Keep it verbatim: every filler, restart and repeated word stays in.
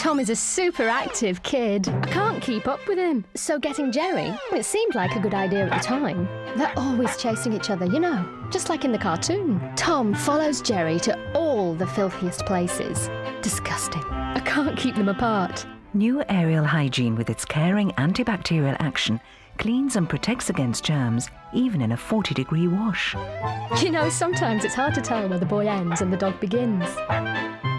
Tom is a super active kid. I can't keep up with him. So getting Jerry, it seemed like a good idea at the time. They're always chasing each other, you know, just like in the cartoon. Tom follows Jerry to all the filthiest places. Disgusting. I can't keep them apart. New Ariel Hygiene, with its caring antibacterial action, cleans and protects against germs, even in a forty degree wash. You know, sometimes it's hard to tell where the boy ends and the dog begins.